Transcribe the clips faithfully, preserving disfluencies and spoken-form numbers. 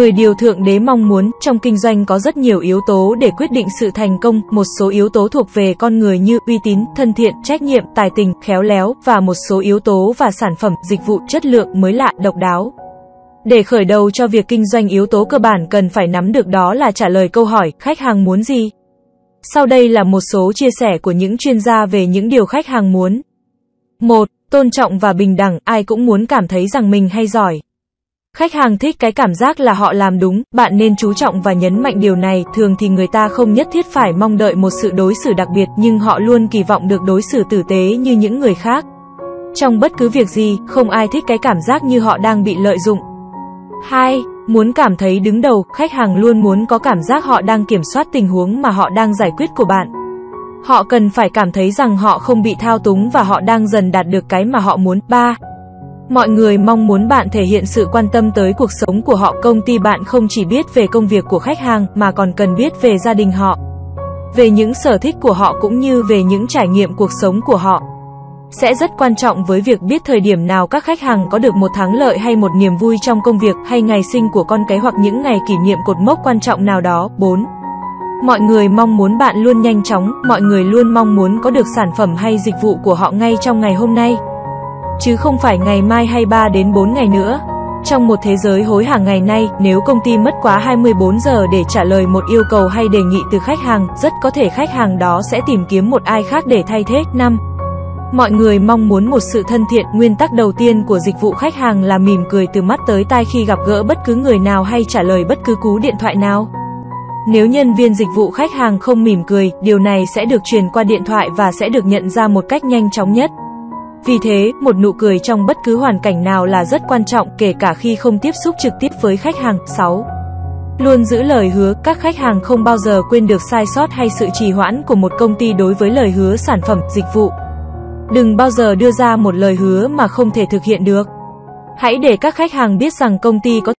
mười điều Thượng Đế mong muốn. Trong kinh doanh có rất nhiều yếu tố để quyết định sự thành công, một số yếu tố thuộc về con người như uy tín, thân thiện, trách nhiệm, tài tình, khéo léo, và một số yếu tố và sản phẩm, dịch vụ, chất lượng, mới lạ, độc đáo. Để khởi đầu cho việc kinh doanh, yếu tố cơ bản cần phải nắm được đó là trả lời câu hỏi, khách hàng muốn gì? Sau đây là một số chia sẻ của những chuyên gia về những điều khách hàng muốn. một. Tôn trọng và bình đẳng, ai cũng muốn cảm thấy rằng mình hay giỏi. Khách hàng thích cái cảm giác là họ làm đúng, bạn nên chú trọng và nhấn mạnh điều này. Thường thì người ta không nhất thiết phải mong đợi một sự đối xử đặc biệt, nhưng họ luôn kỳ vọng được đối xử tử tế như những người khác. Trong bất cứ việc gì, không ai thích cái cảm giác như họ đang bị lợi dụng. hai. Muốn cảm thấy đứng đầu, khách hàng luôn muốn có cảm giác họ đang kiểm soát tình huống mà họ đang giải quyết của bạn. Họ cần phải cảm thấy rằng họ không bị thao túng và họ đang dần đạt được cái mà họ muốn. ba. Mọi người mong muốn bạn thể hiện sự quan tâm tới cuộc sống của họ. Công ty bạn không chỉ biết về công việc của khách hàng, mà còn cần biết về gia đình họ, về những sở thích của họ cũng như về những trải nghiệm cuộc sống của họ. Sẽ rất quan trọng với việc biết thời điểm nào các khách hàng có được một thắng lợi hay một niềm vui trong công việc, hay ngày sinh của con cái hoặc những ngày kỷ niệm cột mốc quan trọng nào đó. bốn. Mọi người mong muốn bạn luôn nhanh chóng, mọi người luôn mong muốn có được sản phẩm hay dịch vụ của họ ngay trong ngày hôm nay, chứ không phải ngày mai hay ba đến bốn ngày nữa. Trong một thế giới hối hả ngày nay, nếu công ty mất quá hai mươi bốn giờ để trả lời một yêu cầu hay đề nghị từ khách hàng, rất có thể khách hàng đó sẽ tìm kiếm một ai khác để thay thế. năm. Mọi người mong muốn một sự thân thiện. Nguyên tắc đầu tiên của dịch vụ khách hàng là mỉm cười từ mắt tới tai khi gặp gỡ bất cứ người nào hay trả lời bất cứ cú điện thoại nào. Nếu nhân viên dịch vụ khách hàng không mỉm cười, điều này sẽ được truyền qua điện thoại và sẽ được nhận ra một cách nhanh chóng nhất. Vì thế, một nụ cười trong bất cứ hoàn cảnh nào là rất quan trọng, kể cả khi không tiếp xúc trực tiếp với khách hàng. sáu. Luôn giữ lời hứa. Các khách hàng không bao giờ quên được sai sót hay sự trì hoãn của một công ty đối với lời hứa sản phẩm, dịch vụ. Đừng bao giờ đưa ra một lời hứa mà không thể thực hiện được. Hãy để các khách hàng biết rằng công ty có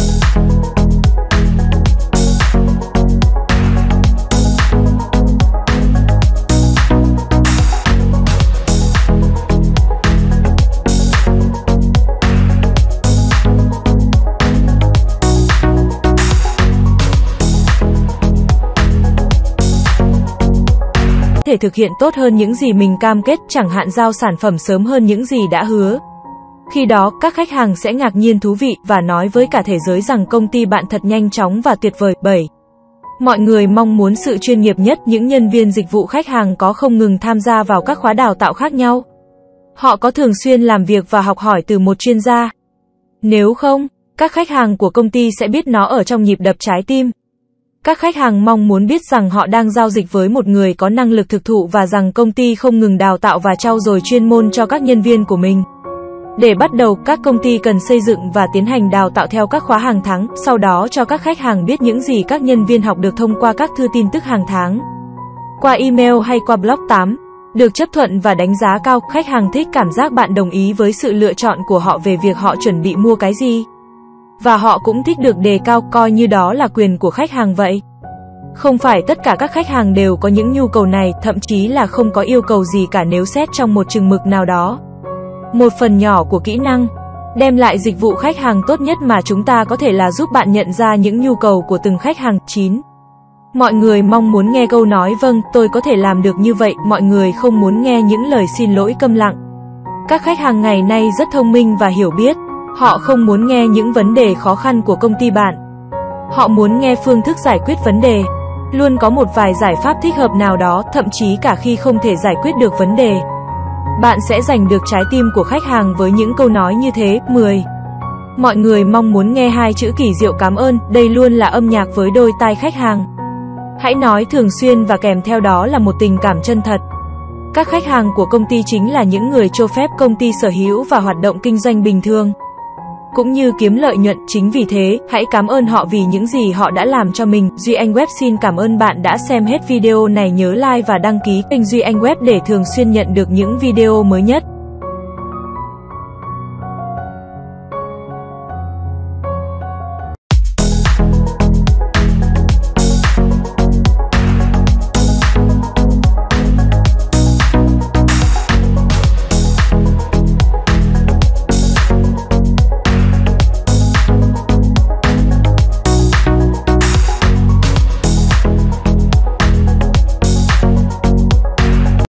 thể thực hiện tốt hơn những gì mình cam kết, chẳng hạn giao sản phẩm sớm hơn những gì đã hứa. Khi đó, các khách hàng sẽ ngạc nhiên, thú vị, và nói với cả thế giới rằng công ty bạn thật nhanh chóng và tuyệt vời. bảy. Mọi người mong muốn sự chuyên nghiệp nhất. Những nhân viên dịch vụ khách hàng có không ngừng tham gia vào các khóa đào tạo khác nhau. Họ có thường xuyên làm việc và học hỏi từ một chuyên gia. Nếu không, các khách hàng của công ty sẽ biết nó ở trong nhịp đập trái tim. Các khách hàng mong muốn biết rằng họ đang giao dịch với một người có năng lực thực thụ và rằng công ty không ngừng đào tạo và trau dồi chuyên môn cho các nhân viên của mình. Để bắt đầu, các công ty cần xây dựng và tiến hành đào tạo theo các khóa hàng tháng, sau đó cho các khách hàng biết những gì các nhân viên học được thông qua các thư tin tức hàng tháng, qua email hay qua blog. tám. Được chấp thuận và đánh giá cao. Khách hàng thích cảm giác bạn đồng ý với sự lựa chọn của họ về việc họ chuẩn bị mua cái gì. Và họ cũng thích được đề cao, coi như đó là quyền của khách hàng vậy. Không phải tất cả các khách hàng đều có những nhu cầu này, thậm chí là không có yêu cầu gì cả nếu xét trong một chừng mực nào đó. Một phần nhỏ của kỹ năng đem lại dịch vụ khách hàng tốt nhất mà chúng ta có thể là giúp bạn nhận ra những nhu cầu của từng khách hàng. chín. Mọi người mong muốn nghe câu nói vâng, tôi có thể làm được như vậy. Mọi người không muốn nghe những lời xin lỗi câm lặng. Các khách hàng ngày nay rất thông minh và hiểu biết. Họ không muốn nghe những vấn đề khó khăn của công ty bạn. Họ muốn nghe phương thức giải quyết vấn đề. Luôn có một vài giải pháp thích hợp nào đó, thậm chí cả khi không thể giải quyết được vấn đề. Bạn sẽ giành được trái tim của khách hàng với những câu nói như thế. mười. Mọi người mong muốn nghe hai chữ kỳ diệu cảm ơn. Đây luôn là âm nhạc với đôi tai khách hàng. Hãy nói thường xuyên và kèm theo đó là một tình cảm chân thật. Các khách hàng của công ty chính là những người cho phép công ty sở hữu và hoạt động kinh doanh bình thường, cũng như kiếm lợi nhuận. Chính vì thế, hãy cảm ơn họ vì những gì họ đã làm cho mình. Duy Anh Web xin cảm ơn bạn đã xem hết video này. Nhớ like và đăng ký kênh Duy Anh Web để thường xuyên nhận được những video mới nhất.